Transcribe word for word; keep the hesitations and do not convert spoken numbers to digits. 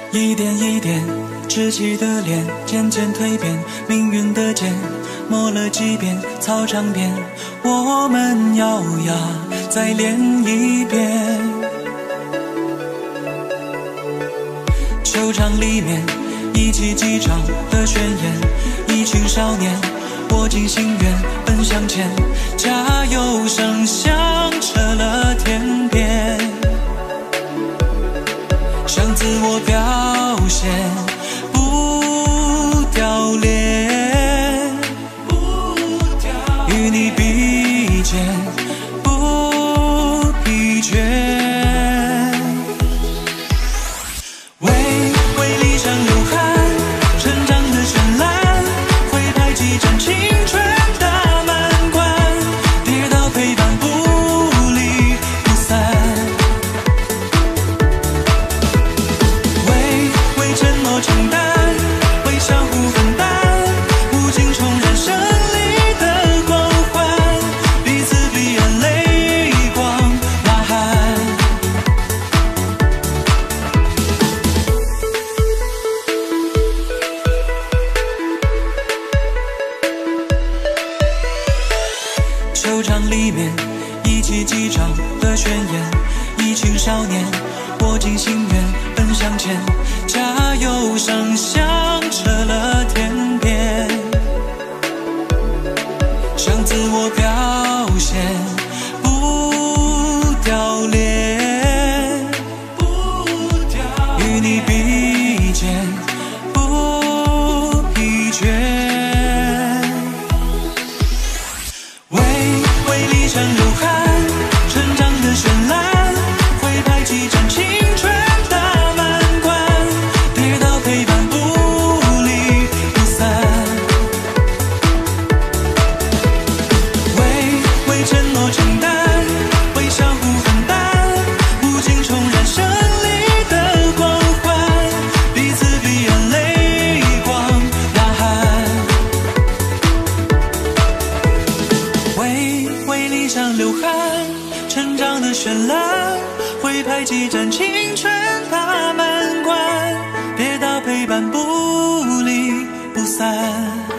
一点一点稚气的脸渐渐蜕变，命运的剑磨了几遍，操场边我们咬牙再练一遍。球场里面一击即场的宣言，一群少年握紧心愿奔向前，加油声响彻了天边，向自我表现不掉链，与你比肩不疲倦，为为理想流汗，成长的绚烂会排挤战青春大满贯，跌倒陪伴不离不散，为为承诺承担，为相互分担，无尽重燃胜利的光环，彼此彼岸泪光呐喊。球场里面一击即场的宣言，一群少年握紧心愿奔向前，加油声响彻了天边，向自我表现不掉链，与你比肩不疲倦，为为理想流汗，成长的绚烂会排挤战青春大满贯，跌倒陪伴不离不散，为为承诺承担，为相互分担，无尽重燃胜利的光环，彼此彼岸泪光呐喊，为为理想流汗，成长的绚烂会排挤战青春大满贯，跌倒陪伴不离不散。